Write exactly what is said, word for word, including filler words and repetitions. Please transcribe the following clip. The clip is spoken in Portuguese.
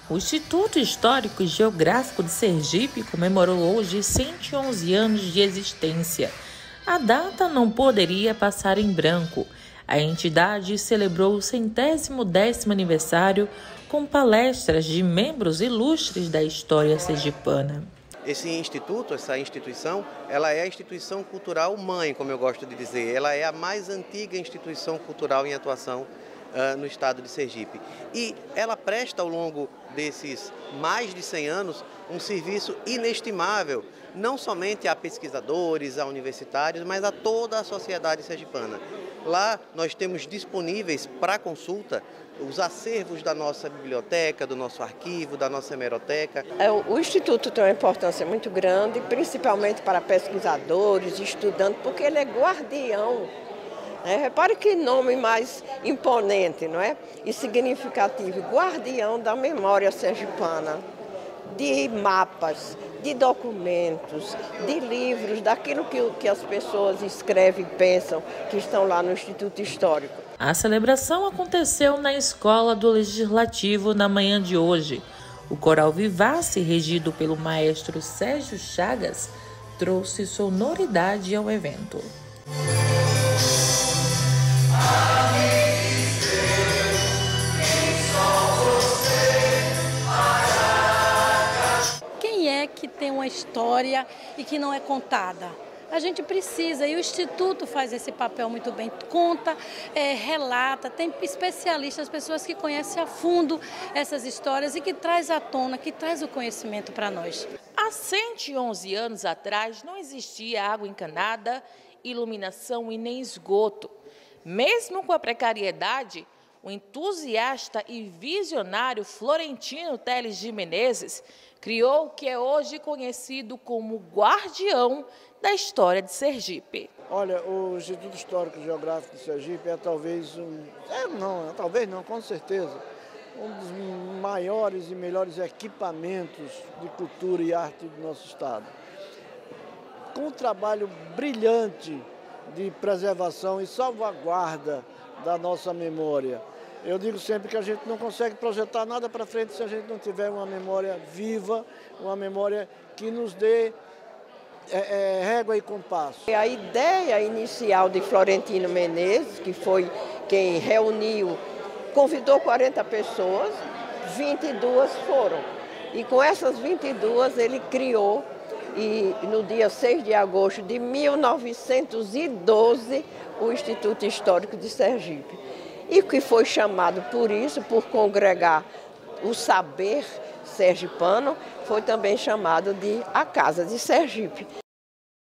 O Instituto Histórico e Geográfico de Sergipe comemorou hoje cento e onze anos de existência. A data não poderia passar em branco. A entidade celebrou o centésimo décimo aniversário com palestras de membros ilustres da história sergipana. Esse instituto, essa instituição, ela é a instituição cultural mãe, como eu gosto de dizer. Ela é a mais antiga instituição cultural em atuação uh, no estado de Sergipe. E ela presta ao longo desses mais de cem anos um serviço inestimável, não somente a pesquisadores, a universitários, mas a toda a sociedade sergipana. Lá nós temos disponíveis para consulta os acervos da nossa biblioteca, do nosso arquivo, da nossa hemeroteca. O Instituto tem uma importância muito grande, principalmente para pesquisadores, estudantes, porque ele é guardião. É, repare que nome mais imponente, não é? E significativo, guardião da memória sergipana, de mapas, de documentos, de livros, daquilo que, que as pessoas escrevem e pensam que estão lá no Instituto Histórico. A celebração aconteceu na Escola do Legislativo na manhã de hoje. O Coral Vivace, regido pelo maestro Sérgio Chagas, trouxe sonoridade ao evento. Quem é que tem uma história e que não é contada? A gente precisa, e o Instituto faz esse papel muito bem, conta, é, relata, tem especialistas, pessoas que conhecem a fundo essas histórias e que traz à tona, que traz o conhecimento para nós. Há cento e onze anos atrás não existia água encanada, iluminação e nem esgoto. Mesmo com a precariedade, o entusiasta e visionário Florentino Teles de Menezes criou o que é hoje conhecido como guardião da história de Sergipe. Olha, o Instituto Histórico e Geográfico de Sergipe é talvez um... É, não, é, talvez não, com certeza, um dos maiores e melhores equipamentos de cultura e arte do nosso estado. Com um trabalho brilhante de preservação e salvaguarda da nossa memória. Eu digo sempre que a gente não consegue projetar nada para frente se a gente não tiver uma memória viva, uma memória que nos dê é, é, régua e compasso. A ideia inicial de Florentino Menezes, que foi quem reuniu, convidou quarenta pessoas, vinte e duas foram. E com essas vinte e duas ele criou, e no dia seis de agosto de mil novecentos e doze, o Instituto Histórico de Sergipe. E que foi chamado por isso, por congregar o saber sergipano, foi também chamado de a Casa de Sergipe.